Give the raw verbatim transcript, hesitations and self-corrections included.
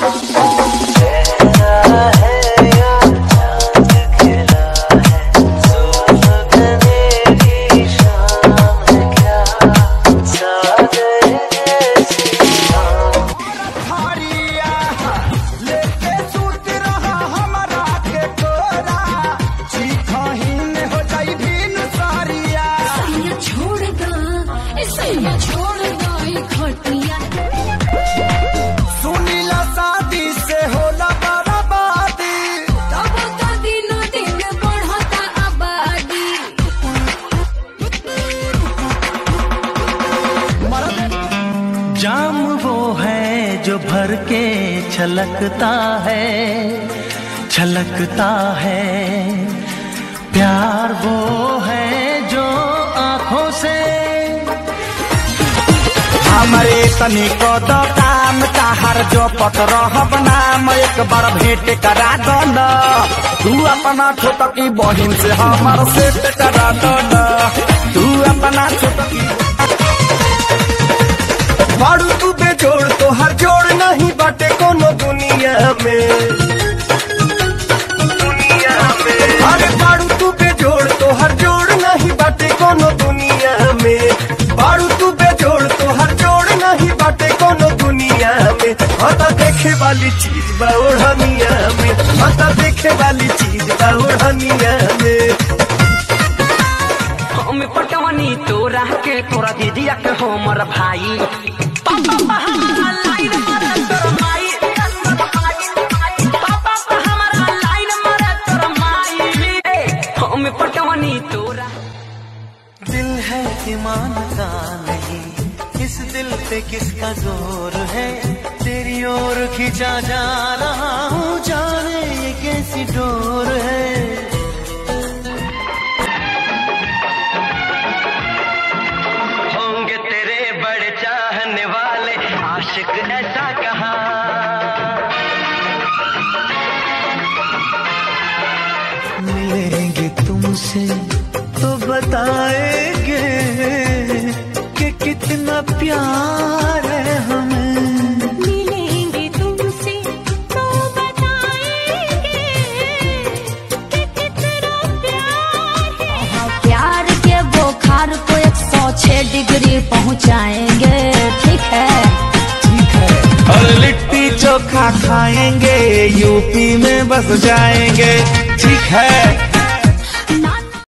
सुनीला शादी से होला बर्बादी, तब तो दिनों दिन बढ़ता आबादी। जाम वो है जो भर के छलकता है, छलकता है। प्यार वो है जो आँखों से हमारे तनी को तो काम ताहर जो पत रहब नाम एक बार भेंट करा दो न, तू अपना छोटकी बहिन से हमार सेट करा दो न, तू अपना छोटकी। बाड़ू तू बेजोड़ तो हर जोड़ नहीं बाटे कोनो दुनिया में, दुनिया में। अरे बाड़ू तू बेजोड़ तो हर जोड़ नहीं बाटे कोनो दुनिया में, बाड़ू तू बेजोड़ तो हर जोड़ नहीं बाटे कोनो दुनिया में। हता देखे वाली चीज बा ओढ़निया में, हता देखे वाली चीज बा ओढ़निया में। हम पटवनी तोरा के तोरा दीदिया के हमर भाई, पापा हमारा लाइन मारे तोर माई, पापा हमारा लाइन मारे तोर माई। हम पटवनी तोरा। दिल है ईमान का नहीं, इस दिल पे किसका जोर है, तेरी ओर खींचा जा रहा हूँ, जाने ये कैसी डोर है। होंगे तेरे बड़े चाहने वाले आशिक ऐसा कहा, मिलेंगे तुमसे तो बताएंगे कि कितना प्यार है हमें। मिलेंगे तुमसे तो बताएंगे कि कितना प्यार है। प्यार के बुखार को एक सौ छह डिग्री पहुंचाएंगे, ठीक है ठीक है। और लिट्टी चोखा खाएंगे, यूपी में बस जाएंगे, ठीक है।